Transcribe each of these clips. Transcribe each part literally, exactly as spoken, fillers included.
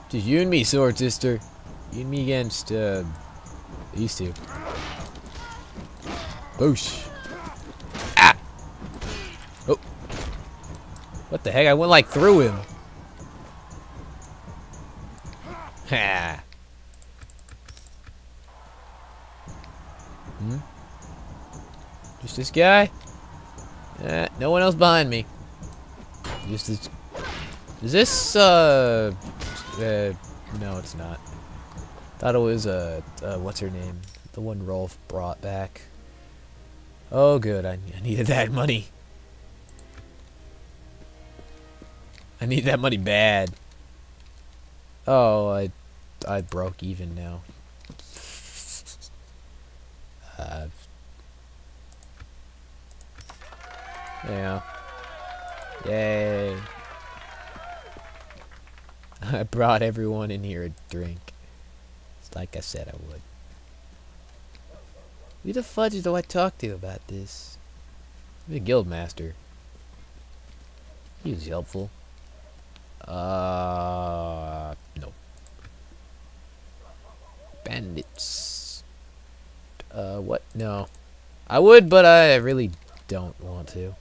Just you and me, sword sister. You and me against, uh, these two. Boosh. Ah! Oh. What the heck? I went, like, through him. Ha! Hmm? Just this guy? Uh, no one else behind me. Just this. Is this, uh, uh, no, it's not. Thought it was, uh, uh, what's her name? The one Rolf brought back. Oh, good. I, I needed that money. I need that money bad. Oh, I, I broke even now. Uh, yeah. Yay. I brought everyone in here a drink. It's like I said I would. Who the fudge do I talk to about this? The guildmaster. He was helpful. Uh, no. Bandits. Uh, what? No. I would, but I really don't want to.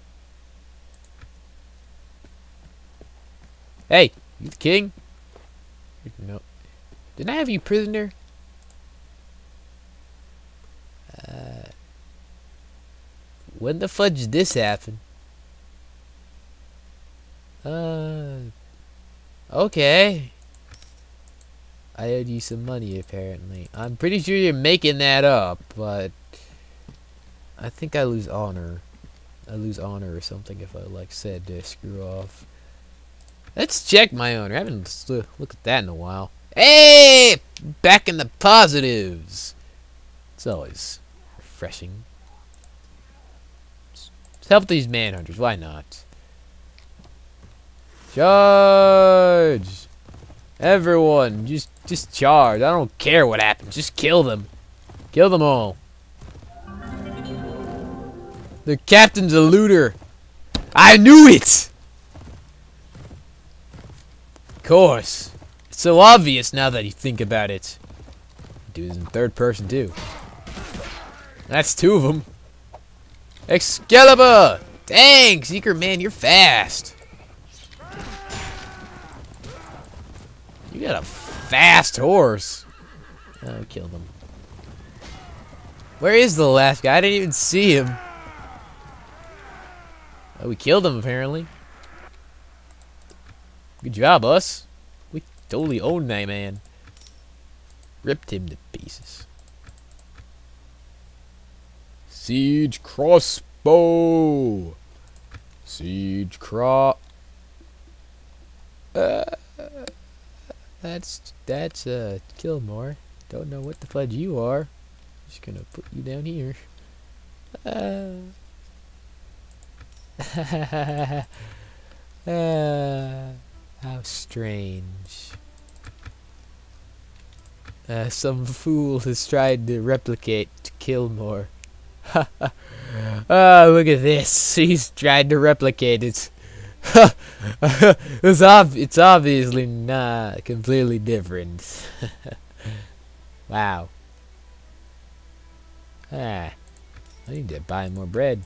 Hey, you the king? No. Didn't I have you prisoner? Uh, when the fudge did this happen? Uh, okay. I owed you some money, apparently. I'm pretty sure you're making that up, but I think I lose honor. I lose honor or something if I, like, said to screw off. Let's check my honor. I haven't looked at that in a while. Hey! Back in the positives. It's always refreshing. Let's help these manhunters. Why not? Charge! Everyone, just just charge. I don't care what happens. Just kill them. Kill them all. The captain's a looter. I knew it! Of course. It's so obvious now that you think about it. Dude's in third person too. That's two of them. Excalibur! Dang, Secret Man, you're fast. You got a fast horse. Oh, killed him. Where is the last guy? I didn't even see him. Oh, we killed him apparently. Good job, us. We totally owned that man. Ripped him to pieces. Siege crossbow. Siege cro. Uh, that's that's uh Kilmore. Don't know what the fudge you are. Just gonna put you down here. Uh. uh how strange. Uh, some fool has tried to replicate Kilmore. Oh, look at this. He's tried to replicate it. it's, ob it's obviously not completely different. Wow. Ah, I need to buy more bread.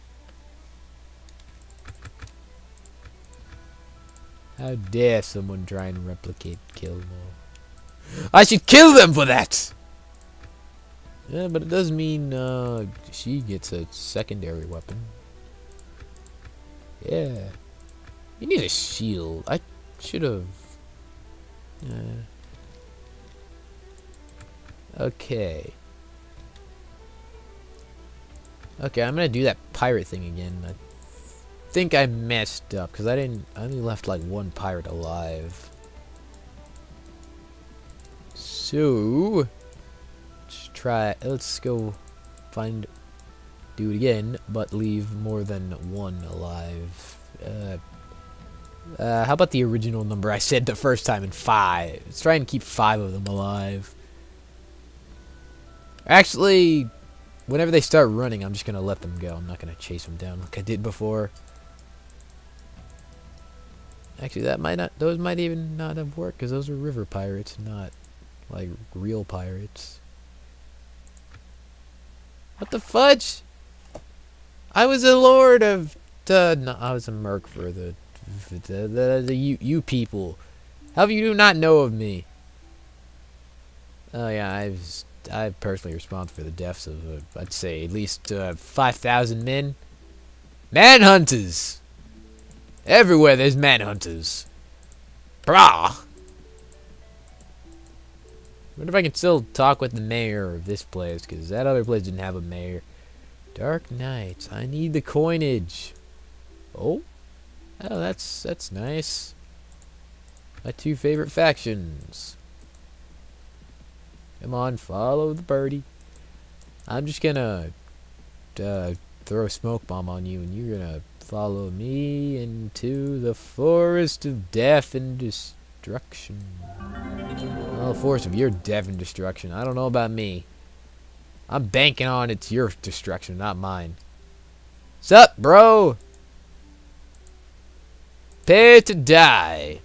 How dare someone try and replicate Kilmore? I should kill them for that! Yeah, but it does mean uh, she gets a secondary weapon. Yeah. You need a shield. I should have... Uh, okay. Okay, I'm gonna do that pirate thing again. I think I messed up, because I didn't... I only left like one pirate alive. So... Let's try... Let's go find... Do it again, but leave more than one alive. Uh... Uh, how about the original number I said the first time in five? Let's try and keep five of them alive. Actually, whenever they start running, I'm just going to let them go. I'm not going to chase them down like I did before. Actually, that might not. Those might even not have worked because those are river pirates, not like real pirates. What the fudge? I was a lord of. Uh, no, I was a merc for the the the, the you you people. How do you do not know of me? Oh yeah, I was. I'm personally responsible for the deaths of, uh, I'd say, at least uh, five thousand men. Manhunters! Everywhere there's manhunters. Brah! Wonder if I can still talk with the mayor of this place, because that other place didn't have a mayor. Dark Knights. I need the coinage. Oh? Oh, that's, that's nice. My two favorite factions. Come on, follow the birdie. I'm just gonna uh, throw a smoke bomb on you, and you're gonna follow me into the forest of death and destruction. Well, the forest of your death and destruction. I don't know about me. I'm banking on it's your destruction, not mine. Sup, bro? Prepare to die.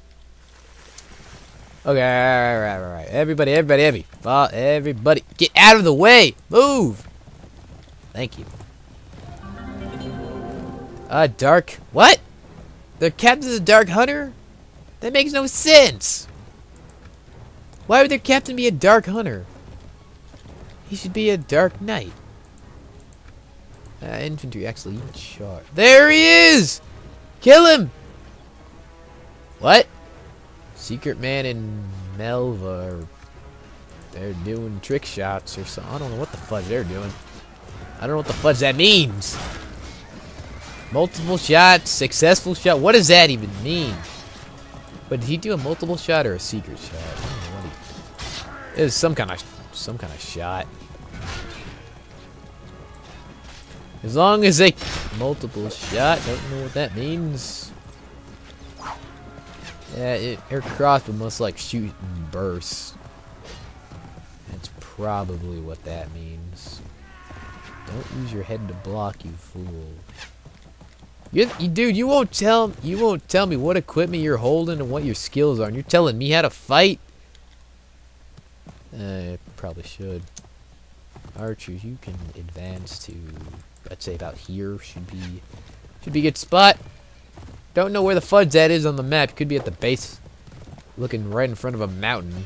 Okay, alright, alright, alright. Everybody, everybody, everybody. Everybody, get out of the way! Move! Thank you. Uh, Dark... What? The captain's a Dark Hunter? That makes no sense! Why would their captain be a Dark Hunter? He should be a Dark Knight. Uh, infantry, actually, even shot. There he is! Kill him! What? Secret Man and Melva are, they're doing trick shots or something. I don't know what the fudge they're doing. I don't know what the fudge that means. Multiple shots, successful shot. What does that even mean? But did he do a multiple shot or a secret shot? I don't know what he, it was some kind of some kind of shot. As long as they multiple shot, don't know what that means. Yeah, it, her crossbow must like shoot and burst. That's probably what that means. Don't use your head to block, you fool. You, you, dude, you won't tell you won't tell me what equipment you're holding and what your skills are. And you're telling me how to fight. Uh, probably should. Archers, you can advance to, I'd say about here. Should be, should be a good spot. Don't know where the fudge that is on the map. Could be at the base, looking right in front of a mountain.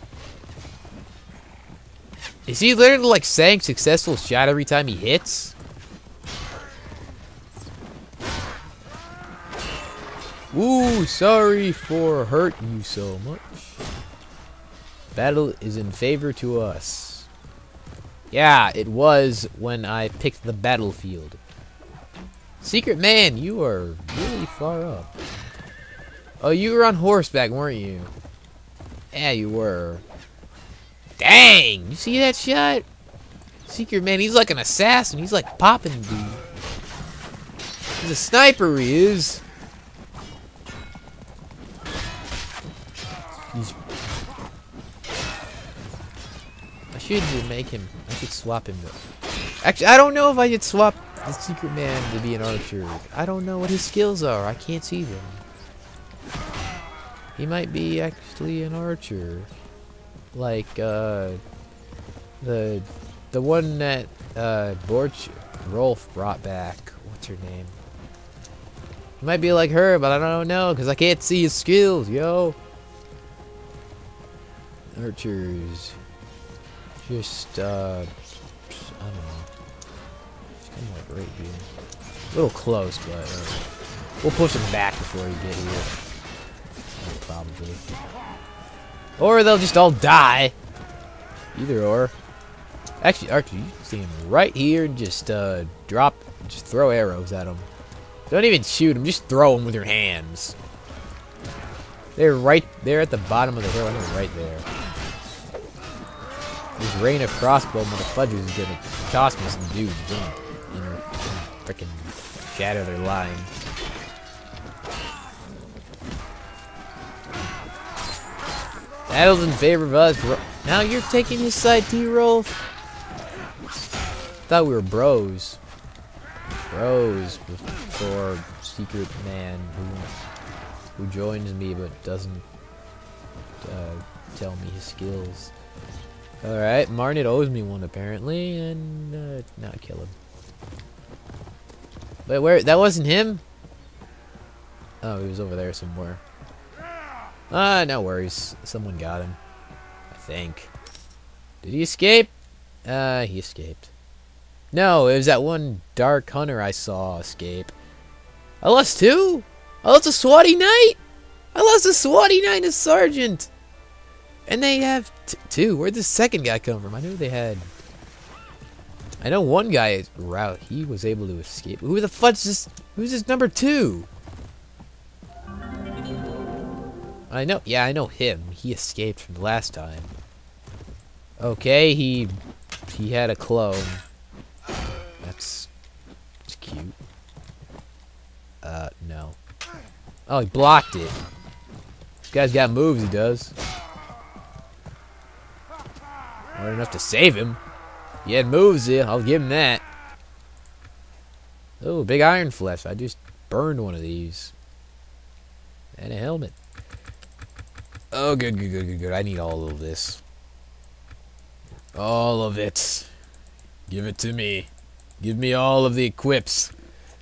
Is he literally like saying successful shot every time he hits? Ooh, sorry for hurting you so much. Battle is in favor to us. Yeah, it was when I picked the battlefield. Secret Man, you are really far up. Oh, you were on horseback, weren't you? Yeah, you were. Dang! You see that shot? Secret Man, he's like an assassin. He's like popping dude. He's a sniper, he is. He's... I should make him... I should swap him though. Actually, I don't know if I should swap the Secret Man to be an archer. I don't know what his skills are. I can't see them. He might be actually an archer. Like, uh... The... The one that, uh, Borch... Rolf brought back. What's her name? He might be like her, but I don't know, because I can't see his skills, yo! Archers... Just, uh... I don't know. Just kind of like right here. A little close, but uh, we'll push him back before he get here. Uh, probably. Or they'll just all die. Either or. Actually, Archer, you can stand right here and just uh, drop, just throw arrows at them. Don't even shoot them, just throw them with your hands. They're right there at the bottom of the hill. I think right there. This rain of crossbow motherfuckers is gonna cost me some dudes. And, and freaking shatter their line. Battle's in favor of us. Now you're taking his side, T-Rolf? Thought we were bros. Bros before Secret Man. Who who joins me but doesn't uh, tell me his skills. Alright, Marnet owes me one apparently, and uh, not kill him. Wait, where? That wasn't him? Oh, he was over there somewhere. Ah, no worries. Someone got him. I think. Did he escape? Uh, he escaped. No, it was that one dark hunter I saw escape. I lost two? I lost a swatty knight? I lost a swatty knight and a sergeant! And they have t two. Where'd the second guy come from? I knew they had... I know one guy route. He was able to escape. Who the fuck's this? Who's this number two? I know. Yeah, I know him. He escaped from the last time. Okay, he he had a clone. That's, that's cute. Uh, no. Oh, he blocked it. This guy's got moves. He does. Hard enough to save him. He had moves, yeah, I'll give him that. Oh, big iron flesh. I just burned one of these. And a helmet. Oh, good, good, good, good, good. I need all of this. All of it. Give it to me. Give me all of the equips.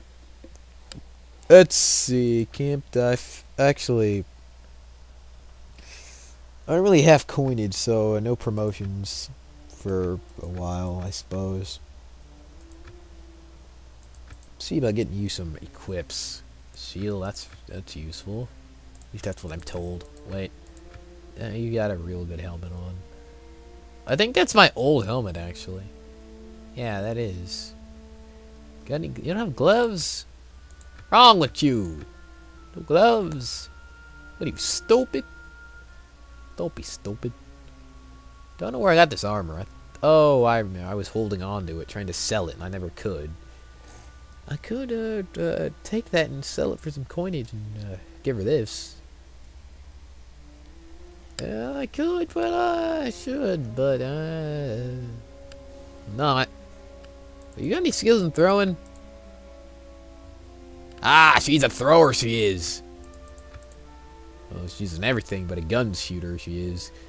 Let's see. Camp dive. Actually, I don't really have coinage, so uh, no promotions for a while, I suppose. See about getting you some equips. Shield, that's that's useful. At least that's what I'm told. Wait, uh, you got a real good helmet on. I think that's my old helmet, actually. Yeah, that is. Got any? You don't have gloves? Wrong with you? No gloves? What are you, stupid? Don't be stupid. Don't know where I got this armor. I, oh, I remember. I was holding on to it, trying to sell it, and I never could. I could uh, uh, take that and sell it for some coinage and uh, give her this. Uh, I could, but uh, I should, but uh, not. You got any skills in throwing? Ah, she's a thrower. She is. Well, she's an everything but a gun shooter. She is.